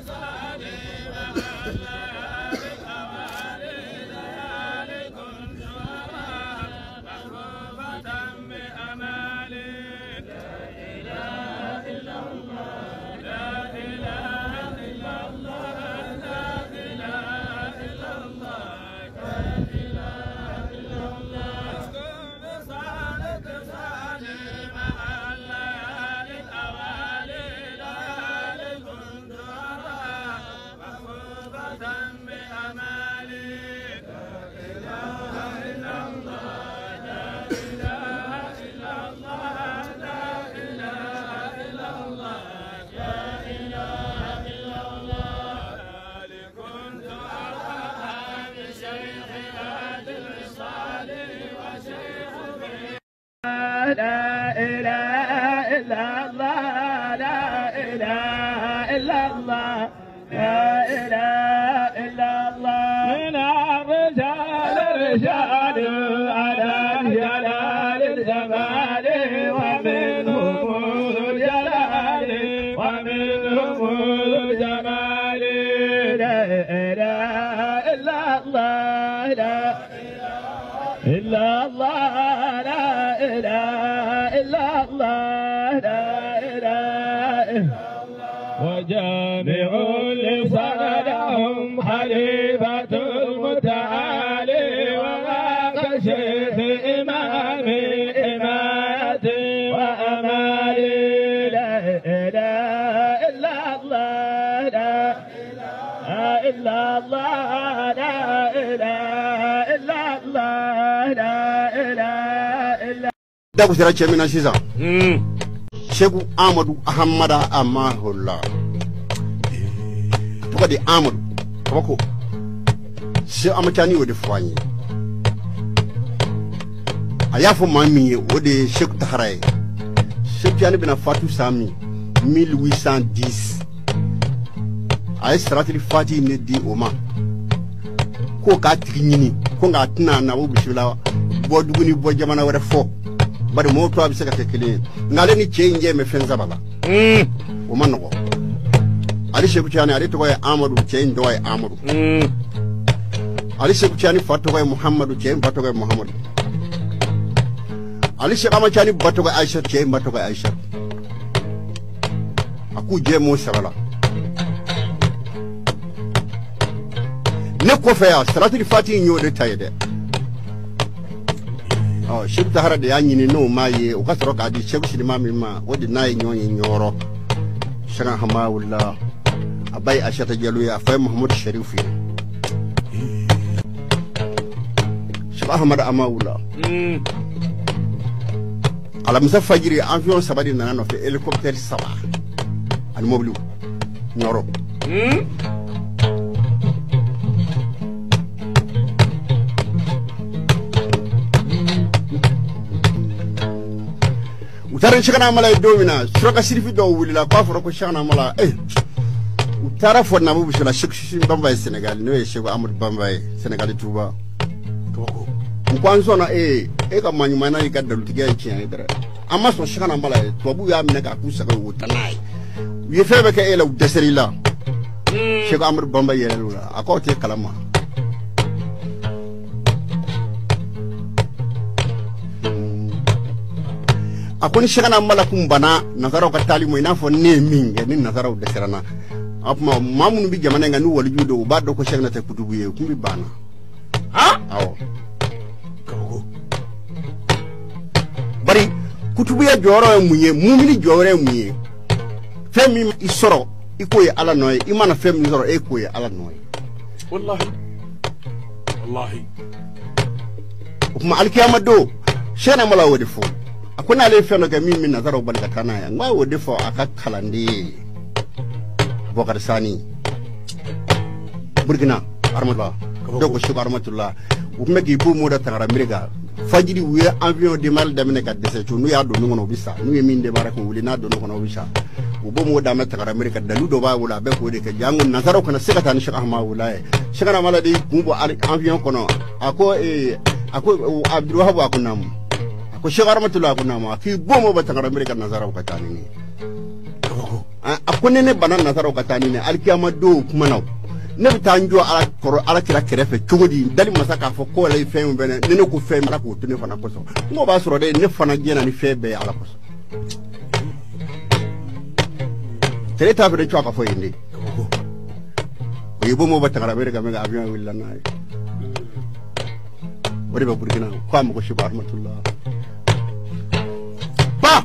لا إله إلا الله لا إله إلا الله لا إله إلا الله من الرجال الرجال على جلال الجمال ومنهم الجلال ومنهم الجمال لا إله إلا الله لا إلا الله لا إله إلا الله لا إله إلا الله وجامع لصالحهم حليفة المتعالي وذاك شيخ إمام الإمامة وأمالي لا إله إلا الله لا إله إلا الله لا إله إلا الله لا إله إلا دابو سيرا تشمينا سيزا شيخ أحمد أحمد أماه الله تقدي أحمد كوكو شيخ أحمد تاني ودي فواني أيافو مامي ودي شيخ تهراي شيخ تاني بنا فاتو سامي 1810 أي سراتي فاتي ندي أوما ko ka tiginyini ko nga tna na wo bishila bo duguni bo jamana wara fo bari mo to abi saka tekele ngale ni change me fenza baba o manno ali sheku chani ali to ko amadu change do ay amadu ali sheku chani fatto ko muhammadu change fatto ko muhammadu ali sheku ama chani batto ko aisha change batto ko aisha aku je mo sabala ne ko fa salatul fati nyo de tayde oh shibta harade yanyini no maye o kasro ka di shebu shidi mami ma wodi nay nyonyi nyoro shana hamawullah abai ashata jalu ya fa muhammad sharifi shaba ahmad amawullah ala musafajiri avion sabadi nana no fe helicopter saba al moblu nyoro utara shikana mala domina suraka sirifi do wulila kwa foro ko shana mala utara fo na bubu shila shikshi bamba Senegal no shego Amadou Bamba Senegal Touba toko kwanzo na ka manyu mana ikadda lutiga chian dara amma so shikana mala to bu ya minaka kusaka wutanai wi febe ka ela deserila shego Amadou Bamba yelula akote kalama akoni shikana mala kumbana nazaro ka talimu inafo ne minge ni nazaro de serana apma mamunu bi jamana nga nu wali judo ba do ko shekna te kutubu ye kumbi bana ha awo kago bari kutubu ya joro munye mumini joro munye femi isoro ikoye ala noy imana femi isoro ikoye ala noy wallahi wallahi kuma alkiyama do shena mala wodi fo akuna le feno ga mimi nazaro balka kana ya ngwa wodi fo akakalande Bokar Sani Burkina Armada doko shugar matullah umeki bu moda tangara mirga fajiri wiya avion de mal damene ka dese tu nu ya do ngono bisa nu yemi de barako wuli na do ngono bisa ubo moda ma tangara mirga dalu do ba wula be ko de ka jangu nazaro kana sikata ni shaka ma wula shaka mala de kumbo avion kono ako Abdul Wahab akunam ako shugar matullah akunam ki bo mo ba tangara mirga nazaro ka tani ni akone ne bana nasaro katani ne alkiyama do kuma naw ne bita njo ala koro ala kira kerefe cogodi dali masaka fo ko lay fem bene ne ko fem ala ko tune fana ko so ngo ba soro de ne fana jena ni febe ala ko so tere ta be chwa ka fo yinde o yibo mo batara be ga me avion willa na ori ba burkina ko am ko shi ba rahmatullah ba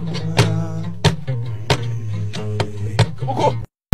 ko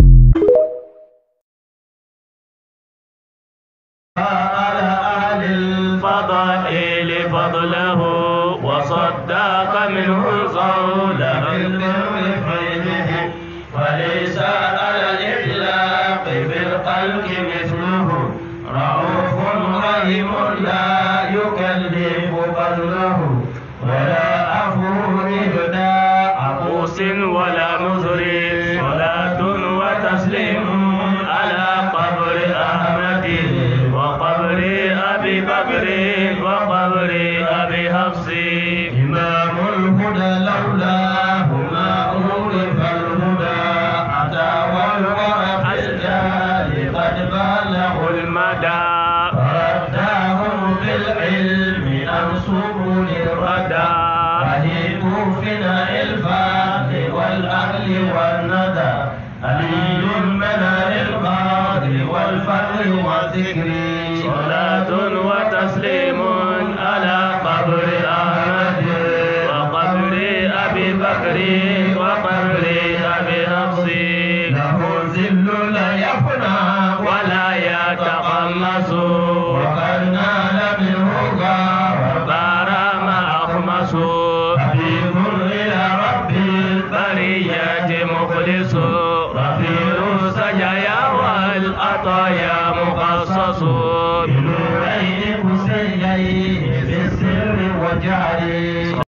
على أهل الفضائل فضله وصدق منه صوله بالبر وليس على الإطلاق بالخلق مثله رؤوف رحيم لا يكلف فضله ولا عفو إبدا عبوس ولا مزري صلاة وتسليم على قبر أحمد وقبر أبي بكر وقبر أبي حفص إمام الهدى لولاه ما عرف الهدى أتى والورى في الجهل قد بلغوا المدى فرداهم بالعلم عن سبل الردى فهيبوا فناء الفضل والأهل والندى علي منار القاضي والفضل والذكر صلاة وتسليم على قبر أحمد وقبر أبي بكر وقبر أبي حفص له ذل لا يفنى ولا يتقمص وقد نال منه وبار ما أخمص حبيب إلى رب البريات مخلص رفيع سجايا والعطايا مخصص بنورين كسيين في السر والجهر